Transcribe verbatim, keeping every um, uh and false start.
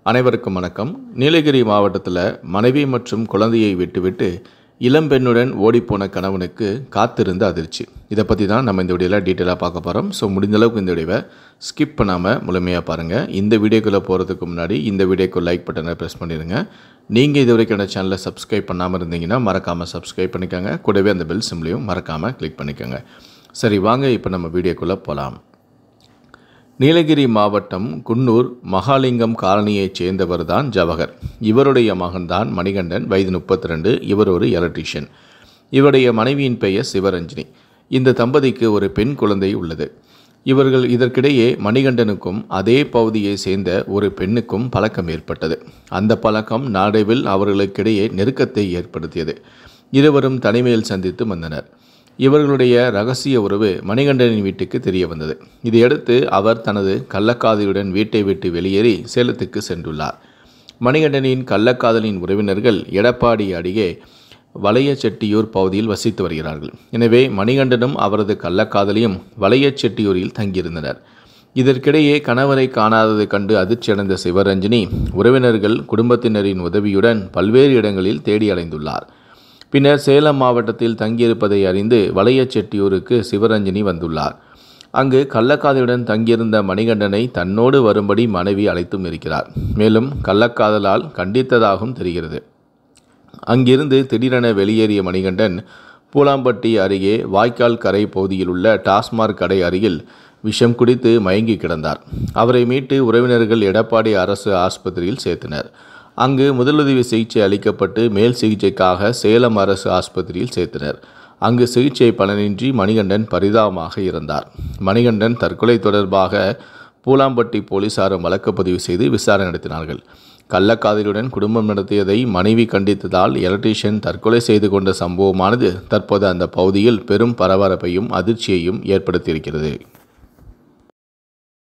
அனைவருக்கும் வணக்கம். நீலகிரி மாவட்டத்தில் மனைவி மற்றும் குழந்தையை விட்டுவிட்டு இளம்பெண்ணுடன் ஓடிப்போன கணவனுக்கு காத்திருந்த அதிர்ச்சி. இதை பற்றி தான் நம்ம இந்த வீடியோவில் டீட்டெயிலாக பார்க்க போகிறோம். ஸோ முடிந்தளவுக்கு இந்த வீடியோவை ஸ்கிப் பண்ணாமல் முழுமையாக பாருங்கள். இந்த வீடியோக்குள்ளே போகிறதுக்கு முன்னாடி இந்த வீடியோக்கு லைக் பட்டனை ப்ரெஸ் பண்ணிடுங்க. நீங்கள் இது வரைக்கும் அந்த சேனலை சப்ஸ்கிரைப் பண்ணாமல் இருந்தீங்கன்னா மறக்காமல் சப்ஸ்கிரைப் பண்ணிக்கோங்க. கூடவே அந்த பெல் சிம்லையும் மறக்காமல் கிளிக் பண்ணிக்கோங்க. சரி, வாங்க இப்போ நம்ம வீடியோக்குள்ளே போகலாம். நீலகிரி மாவட்டம் குன்னூர் மகாலிங்கம் காலனியைச் சேர்ந்தவர் தான் ஜவஹர். இவருடைய மகன்தான் மணிகண்டன், வயது முப்பத்தி ரெண்டு. இவர் ஒரு எலக்ட்ரீஷியன். இவருடைய மனைவியின் பெயர் சிவரஞ்சினி. இந்த தம்பதிக்கு ஒரு பெண் குழந்தை உள்ளது. இவர்கள் இதற்கிடையே மணிகண்டனுக்கும் அதே பகுதியை சேர்ந்த ஒரு பெண்ணுக்கும் பழக்கம் ஏற்பட்டது. அந்த பழக்கம் நாடைவில் அவர்களுக்கிடையே நெருக்கத்தை ஏற்படுத்தியது. இருவரும் தனிமையில் சந்தித்து வந்தனர். இவர்களுடைய இரகசிய உறவு மணிகண்டனின் வீட்டுக்கு தெரிய வந்தது. இதையடுத்து அவர் தனது கள்ளக்காதலியுடன் வீட்டை விட்டு வெளியேறி சேலத்துக்கு சென்றுள்ளார். மணிகண்டனின் கள்ளக்காதலின் உறவினர்கள் எடப்பாடி அருகே வளையச்செட்டியூர் பகுதியில் வசித்து வருகிறார்கள். எனவே மணிகண்டனும் அவரது கள்ளக்காதலியும் வளையச்செட்டியூரில் தங்கியிருந்தனர். இதற்கிடையே கணவரை காணாததை கண்டு அதிர்ச்சியடைந்த சிவரஞ்சினி உறவினர்கள் குடும்பத்தினரின் உதவியுடன் பல்வேறு இடங்களில் தேடி அலைந்துள்ளார். பின்னர் சேலம் மாவட்டத்தில் தங்கியிருப்பதை அறிந்து வளையச்செட்டியூருக்கு சிவரஞ்சினி வந்துள்ளார். அங்கு கள்ளக்காதலுடன் தங்கியிருந்த மணிகண்டனை தன்னோடு வரும்படி மனைவி அழைத்தும் இருக்கிறார். மேலும் கள்ளக்காதலால் கண்டித்ததாகவும் தெரிகிறது. அங்கிருந்து திடீரென வெளியேறிய மணிகண்டன் பூலாம்பட்டி அருகே வாய்க்கால் கரை பகுதியில் உள்ள டாஸ்மாக் கடை அருகில் விஷம் குடித்து மயங்கி கிடந்தார். அவரை மீட்டு உறவினர்கள் எடப்பாடி அரசு ஆஸ்பத்திரியில் சேர்த்தனர். அங்கு முதலுதவி சிகிச்சை அளிக்கப்பட்டு மேல் சிகிச்சைக்காக சேலம் அரசு ஆஸ்பத்திரியில் சேர்த்தனர். அங்கு சிகிச்சை பலனின்றி மணிகண்டன் பரிதாபமாக இறந்தார். மணிகண்டன் தற்கொலை தொடர்பாக பூலாம்பட்டி போலீசாரும் வழக்குப்பதிவு செய்து விசாரணை நடத்தினார்கள். கள்ளக்காதலுடன் குடும்பம் நடத்தியதை மனைவி கண்டித்ததால் எலக்ட்ரீஷியன் தற்கொலை செய்து கொண்ட சம்பவமானது தற்போது அந்த பகுதியில் பெரும் பரபரப்பையும் அதிர்ச்சியையும் ஏற்படுத்தியிருக்கிறது.